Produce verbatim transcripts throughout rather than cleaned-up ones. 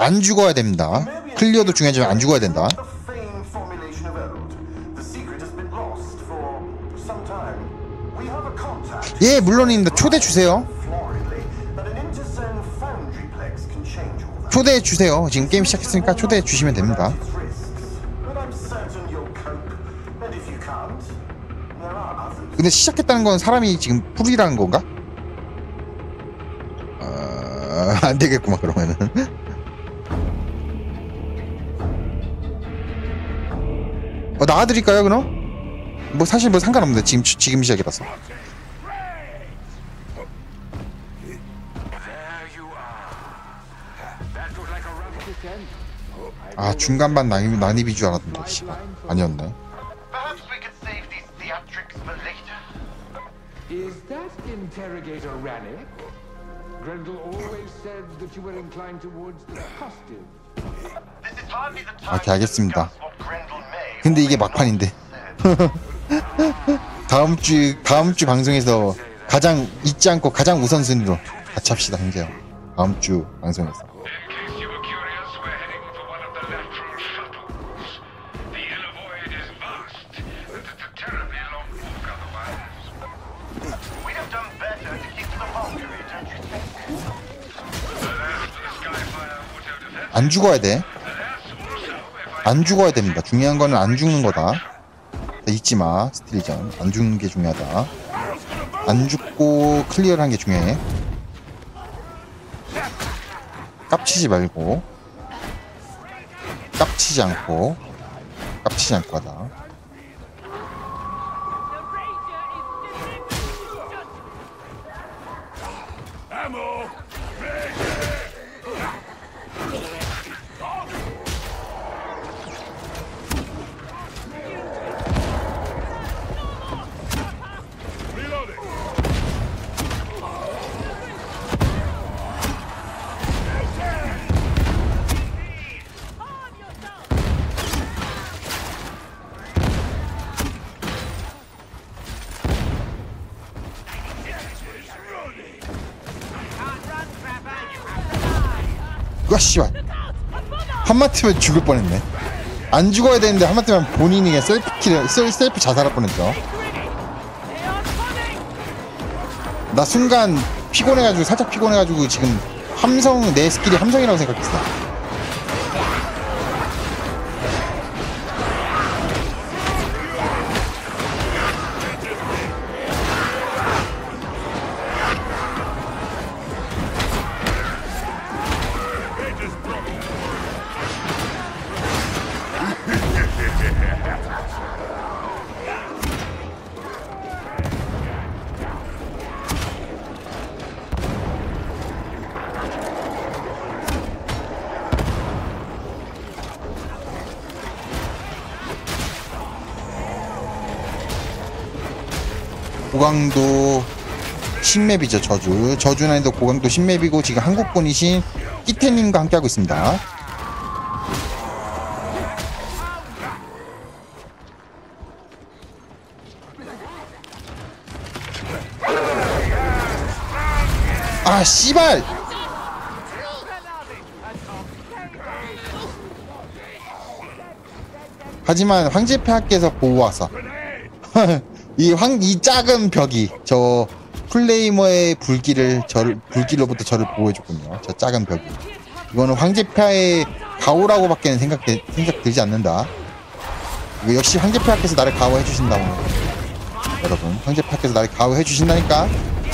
안 죽어야 됩니다. 클리어도 중요하지만 안 죽어야 된다. 예, 물론입니다. 초대 주세요. 초대해 주세요. 지금 게임 시작했으니까 초대해 주시면 됩니다. 근데 시작했다는 건 사람이 지금 풀이라는 건가? 어... 안 되겠구만 그러면은. 어, 나와드릴까요 그럼? 뭐 사실 뭐 상관없는데 지금 지금 시작이라서. 아, 중간반 난입, 난입이 줄 알았는데 씨, 아니었네. 아, 오케이, 알겠습니다. 근데 이게 막판인데. 다음 주 다음 주 방송에서 가장 잊지 않고 가장 우선순위로 같이 합시다, 형제요. 다음 주 방송에서. 안 죽어야 돼. 안 죽어야 됩니다. 중요한 거는 안 죽는 거다. 잊지 마, 스틸전. 안 죽는 게 중요하다. 안 죽고 클리어를 하는 게 중요해. 깝치지 말고. 깝치지 않고. 깝치지 않고 하다. 와, 씨발. 한마트면 죽을 뻔했네. 안 죽어야 되는데 한마트면 본인이 그냥 셀프 킬, 셀프 자살할 뻔했죠. 나 순간 피곤해가지고, 살짝 피곤해가지고 지금 함성, 내 스킬이 함성이라고 생각했어. 고강도 신맵이죠. 저주 저주 난이도 고강도 신맵이고 지금 한국분이신 끼태님과 함께하고 있습니다. 아, 씨발! 하지만 황제폐하께서 보호하사 이 황, 이 작은 벽이 저 플레이머의 불길을 저를 불길로부터 저를 보호해줬군요. 저 작은 벽이. 이거는 황제폐하의 가오라고밖에는 생각 생각 들지 않는다. 이거 역시 황제폐하께서 나를 가오해 주신다고. 여러분, 황제폐하께서 나를 가오해 주신다니까.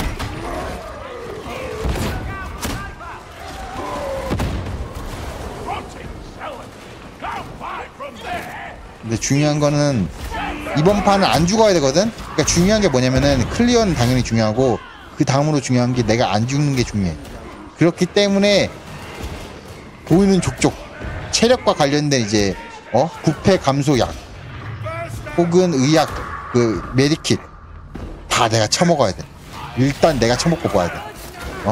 근데 중요한 거는 이번 판은 안 죽어야 되거든? 그러니까 중요한 게 뭐냐면은 클리어는 당연히 중요하고 그 다음으로 중요한 게 내가 안 죽는 게 중요해. 그렇기 때문에 보이는 족족 체력과 관련된 이제 어? 부패 감소약 혹은 의약 그 메디킷 다 내가 처먹어야 돼. 일단 내가 처먹고 봐야 돼. 어?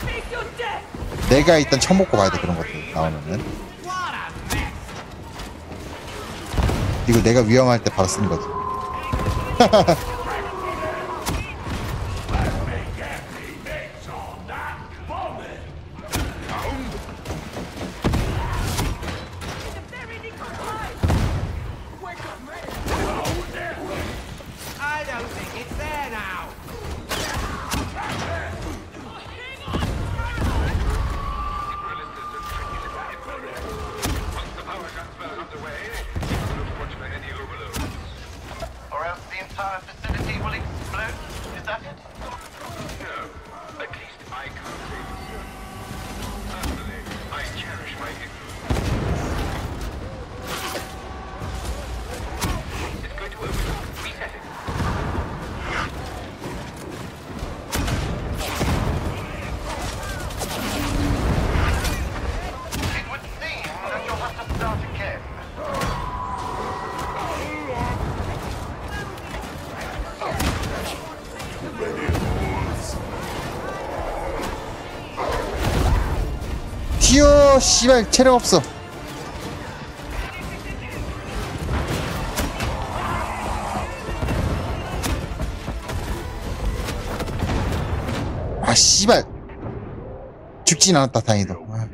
내가 일단 처먹고 봐야 돼. 그런 것들 나오면은. 이거 내가 위험할 때 바로 쓰는 거지. entire facility will explode? Is that it? No. At least I can't say for certain. Personally, I cherish my ignorance. It's going to open up. Reset it. It would seem that you'll have to start again. 튀어 씨발 체력 없어. 아 씨발 죽진 않았다 다행히도. 아.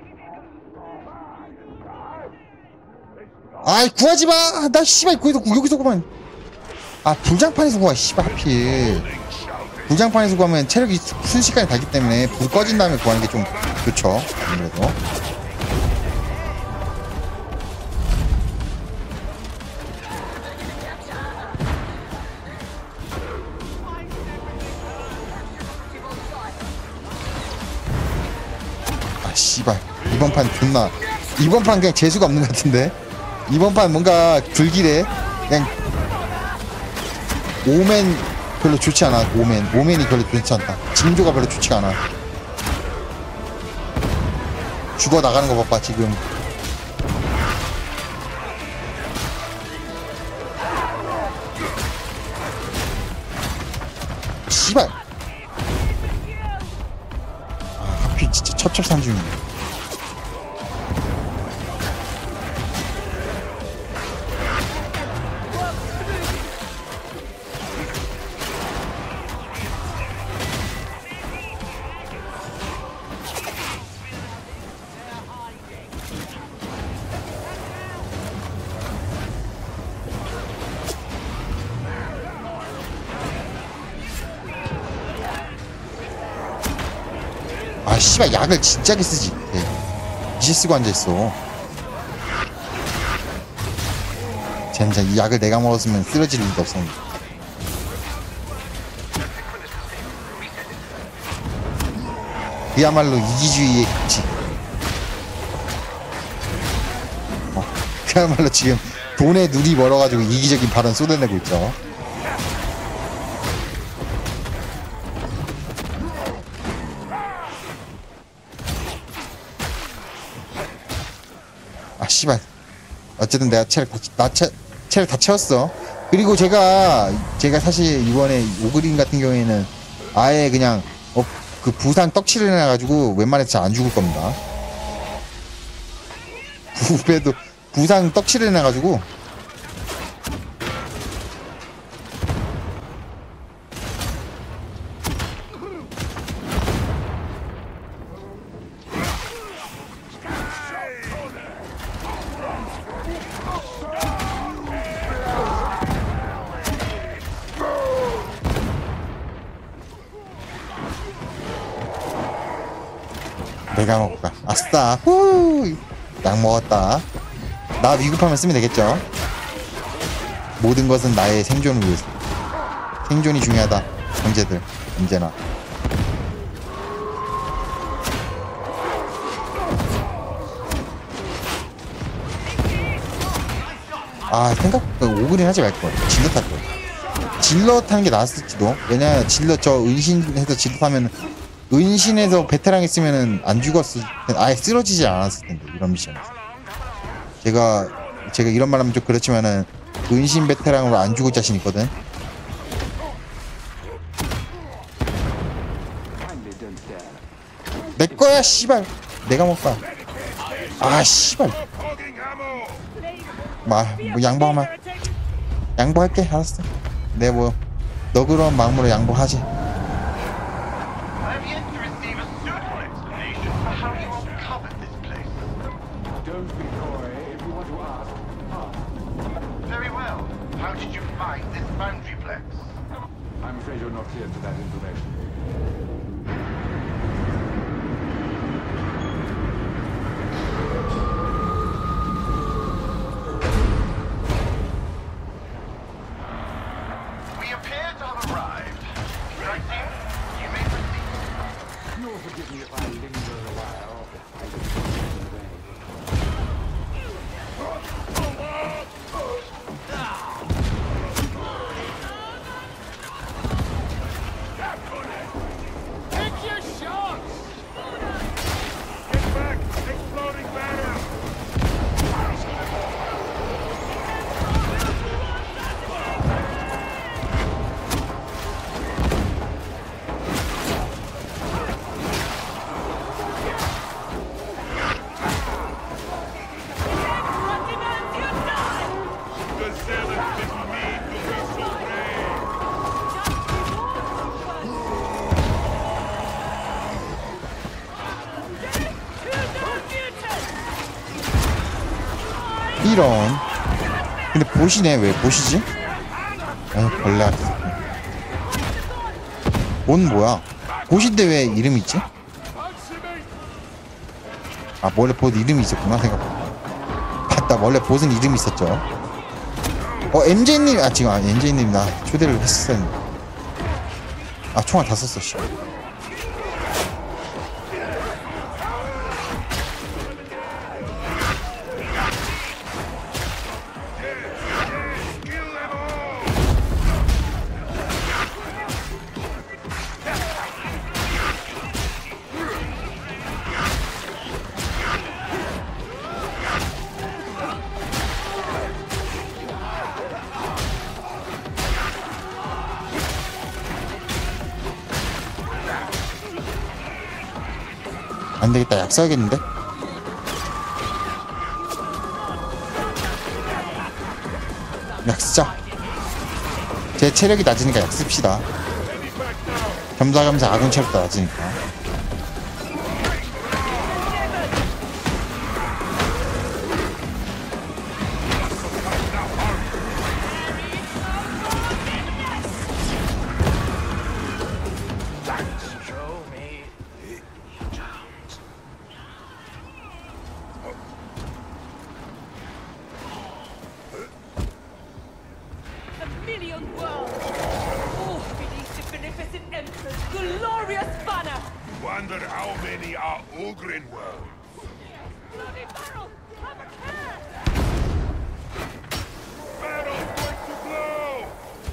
아이 구하지마. 나 씨발 거기서 구- 여기서 구하면 아 불장판에서 구하 씨발 하필. 불장판에서 구하면 체력이 순식간에 달기 때문에 불 꺼진 다음에 구하는 게 좀 좋죠 아무래도. 아 씨발 이번 판 존나 이번 판 그냥 재수가 없는 것 같은데. 이번 판 뭔가 불길해. 그냥 오멘 별로 좋지 않아. 오멘 오멘이 별로 좋지 않다. 징조가 별로 좋지 않아. 죽어 나가는 거 봐봐 지금. 씨발. 아 하필 진짜 첩첩산중이네. 아 씨발 약을 진짜게 쓰지. 네. 이제 쓰고 앉아있어. 젠장 이 약을 내가 먹었으면 쓰러질 일도 없었는데. 그야말로 이기주의의 극치. 어, 그야말로 지금 돈에 눈이 멀어가지고 이기적인 발언 쏟아내고 있죠. 아 씨발 어쨌든 내가 체력 다, 나 체, 체력 다 채웠어. 그리고 제가 제가 사실 이번에 오그린 같은 경우에는 아예 그냥 어, 그 부상 떡칠을 해가지고 웬만해서 잘 안 죽을 겁니다. 부배도 부상 떡칠을 해가지고 내가 먹을까? 아싸! 후! 약 먹었다. 나 위급하면 쓰면 되겠죠? 모든 것은 나의 생존을 위해서. 생존이 중요하다. 형제들. 언제나. 아, 생각보다 오그린 하지 말걸. 질럿 할걸. 질럿 하는 게 나았을지도. 왜냐면 질럿 저 은신해서 질럿 하면 은신에서 베테랑 있으면은 안 죽었을 텐데, 아예 쓰러지지 않았을 텐데 이런 미션에서. 제가 제가 이런 말하면 좀 그렇지만은 은신 베테랑으로 안 죽을 자신 있거든. 내 거야 씨발. 내가 먹을 거야. 아 씨발. 마, 뭐 양보하면 양보할게. 알았어. 내 뭐 너 그런 마음으로 양보하지. I've yet to receive a suitable explanation for how you uncovered this place. Don't be coy. If you want to ask, ask. Very well. How did you find this boundary plex? I'm afraid you're not clear to that information. You'll forgive me if I linger a while. I just want to obey. Take your shots! Get back! Exploding banner! The seventh is mean to be so brave! 이런. 근데 보시네. 왜 보시지? 아, 벌레 같은 새끼. 뭔 뭐야? 보시인데 왜 이름이 있지? 아, 원래 봇 이름이 있었구나 생각보다. 맞다, 원래 봇은 이름이 있었죠. 어, 엠제이님, 아 지금 아 엠제이님 나 초대를 했었. 아, 총알 다 썼어 씨. 안 되겠다. 약 써야겠는데? 약 쓰자. 제 체력이 낮으니까 약 씁시다. 겸사겸사 아군 체력도 낮으니까. A million worlds! All beneath the beneficent Emperor's glorious banner! Wonder how many are Ugrin world? Bloody barrel! Have a care! Battle's going to blow!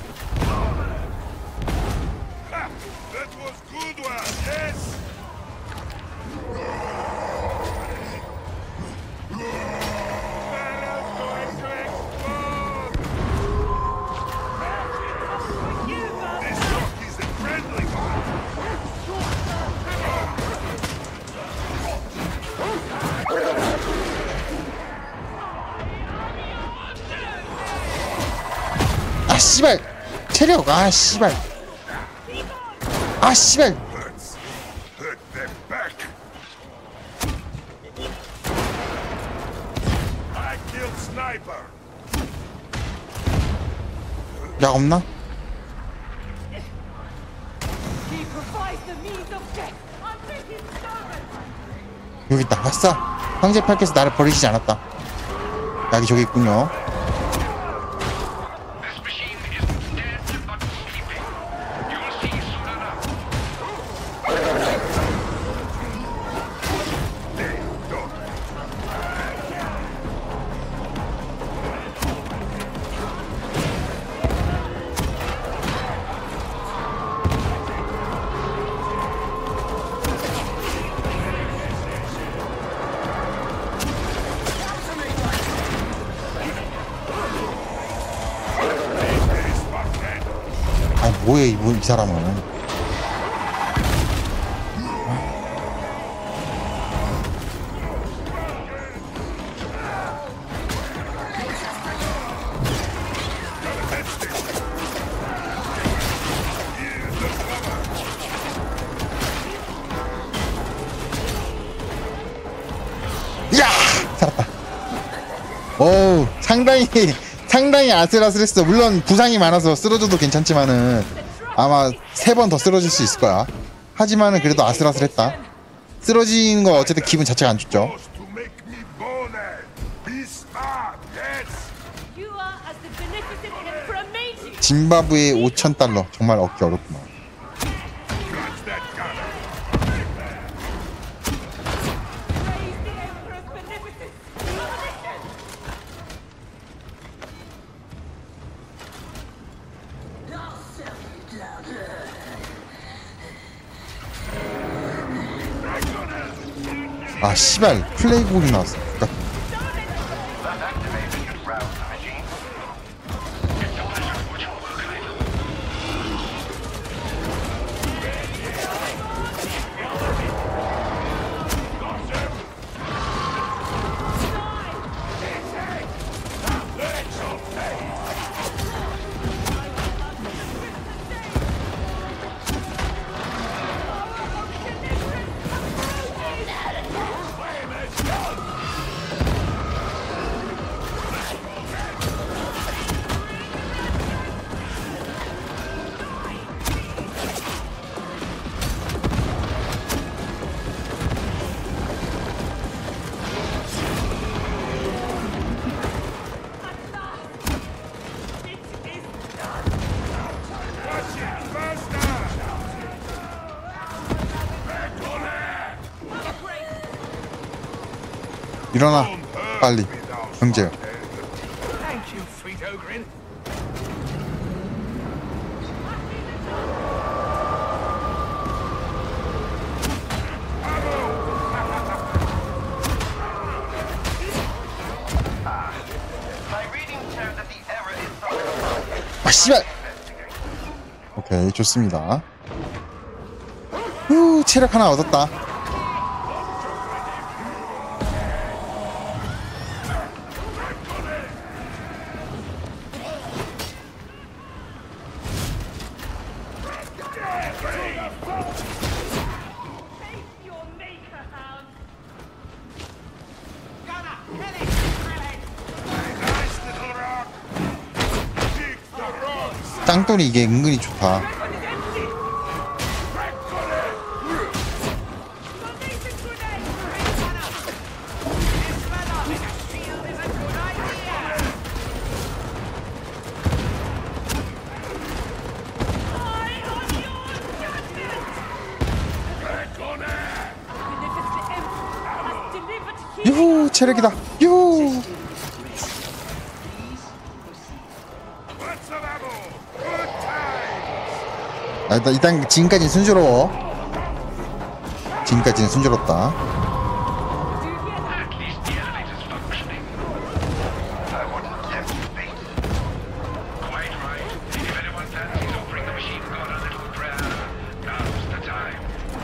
Ha! That was good one, yes! Battle's going to explode! You, man! This rock is a friendly one! 아 씨발. 체력. 아 씨발. 아 씨발. Hurts. Hurt them back! I killed Sniper! 약 없나? He provides the means of death! Unto his servant! 여기 있다. 아싸. 황제 팔께서 나를 버리시지 않았다. 약이 저기 있군요. This machine is dead but sleeping. You'll see soon enough. 아니 뭐해 이분 이 사람은. 야! 살았다. 오, 상당히 상당히 아슬아슬했어. 물론 부상이 많아서 쓰러져도 괜찮지만은 아마 세 번 더 쓰러질 수 있을 거야. 하지만은 그래도 아슬아슬했다. 쓰러지는 거 어쨌든 기분 자체가 안 좋죠. To make me boned. Be smart, yes. You are as the beneficent Emperor made you! 짐바브웨 오천 달러. 정말 얻기 어렵구만. 아 씨발 플레이곡이 나왔어. 그러니까 That activated should rouse the machine. It's a pleasure to watch your work, Ivan. 일어나 빨리 형제야. Thank you, sweet Ogrin. My reading shows that the error is from 아 씨발. 오케이 좋습니다. 후 체력 하나 얻었다. Your maker hound. Nice little rock. Dig the rocks. 짱돌이 이게 은근히 좋다. Donation grenade. Beneficent Emperor has delivered healing. 유후 체력이다. 유후. Lots of ammo. Good time. 아, 일단, 일단 지금까지는 순조로워. 지금까지는 순조롭다. At least the elevator's functioning. I wouldn't tempt fate. Quite right. If anyone fancies offering the machine god a little prayer, now's the time.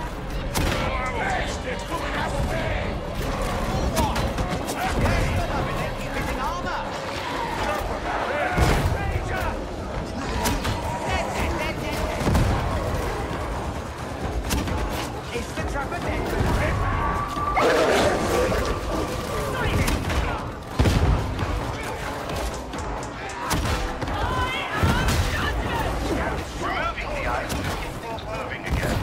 Removing the ice will keep things moving again.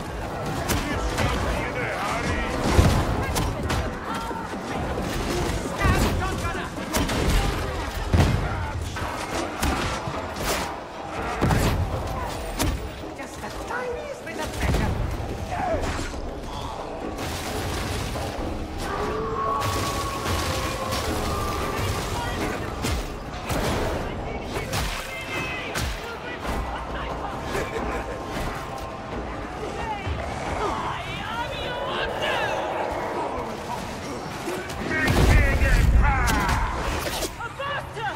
Faster!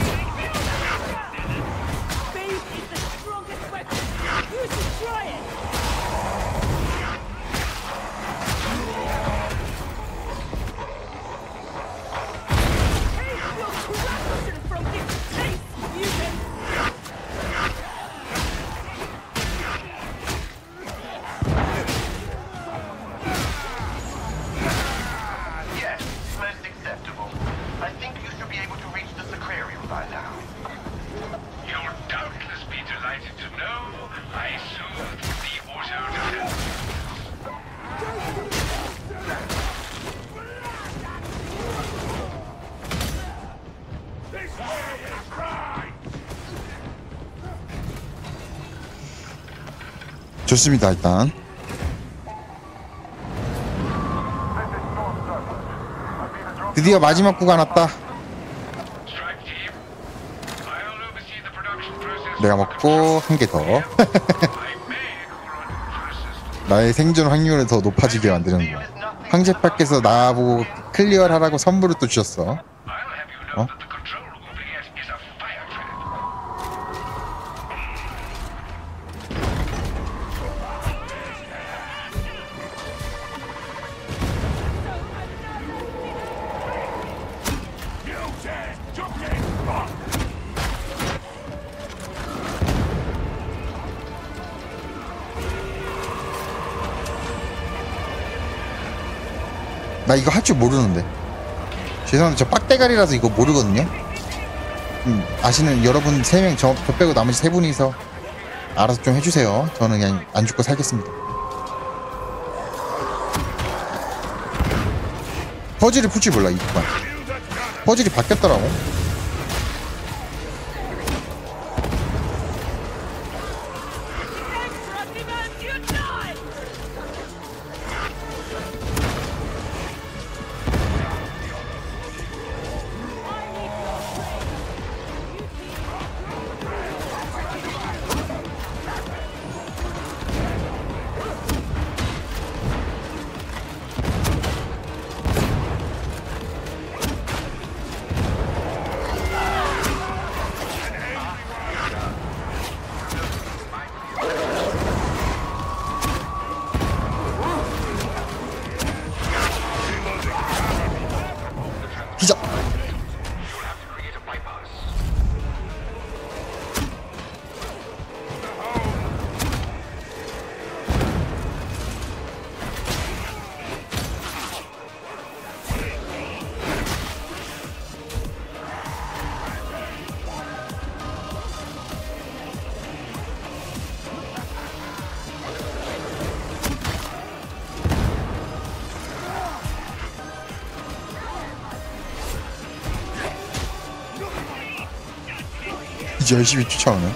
Speed is the strongest weapon. You should try it. Take your corruption from this place, mutant! Yes, most acceptable. I think you should be able to reach the Sacrarium by now. You'll doubtless be delighted to know I soothed the auto defense. This way is right. 좋습니다 일단. 드디어 마지막 구간 왔다. Strike team, I'll oversee the production process. 내가 먹고 한 개 더. I may call on you for assistance. 나의 생존 확률을 더 높아지게 만드는 There 거야. is nothing 황제파께서 나보고 클리어를 하라고 선물을 또 주셨어. I'll have you know that the control room over here is a fire trap. 나 이거 할 줄 모르는데. 죄송한데 저 빡대가리라서 이거 모르거든요. 음, 아시는 여러분 세 명 저 저 빼고 나머지 세 분이서 알아서 좀 해주세요. 저는 그냥 안 죽고 살겠습니다. 퍼즐을 풀 줄 몰라 이번. 퍼즐이 바뀌었더라고. Extra demands you die! 기적. Create a bypass. 이제 열심히 쫓아오네.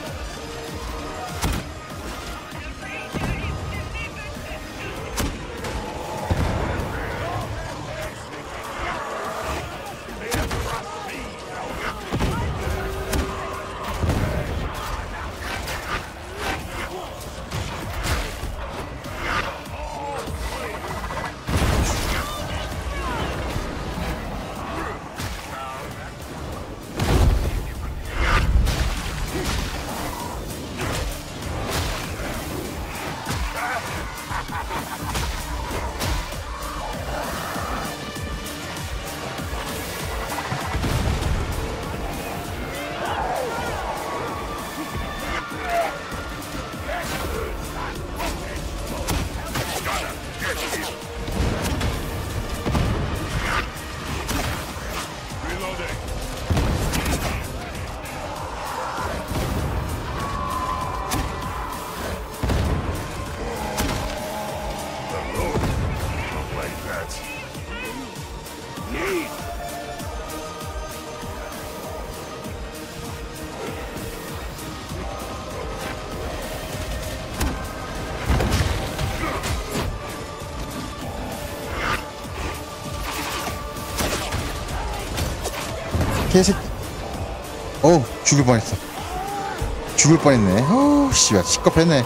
개새끼. 어우 죽을 뻔했어. 죽을 뻔했네. 어우 씨발 시겁했네.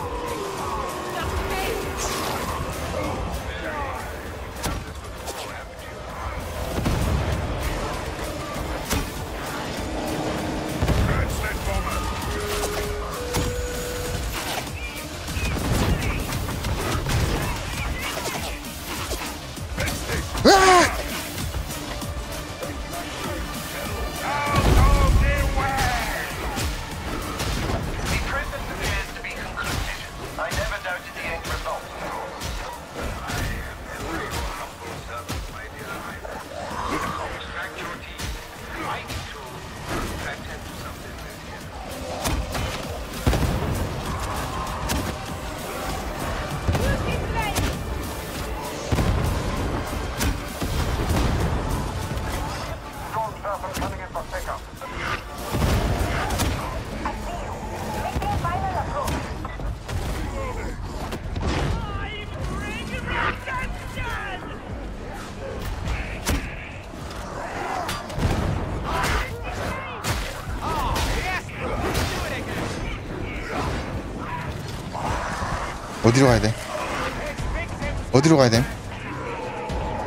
으아! The process appears to be concluded. I never doubted the end result. I am your humble servant, my dear Ivor. Extract your teeth. I need to attend to some business here. Stormtrooper coming in for pickup. 어디로 가야 돼? 어디로 가야 돼?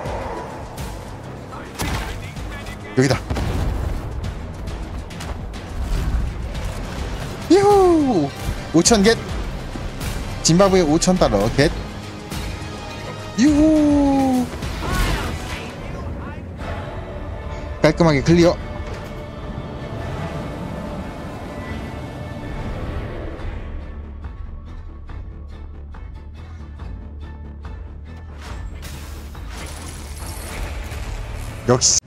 여기다. 유후! 오천 겟! 짐바브웨 오천 달러 겟! 유후! 깔끔하게 클리어. 역시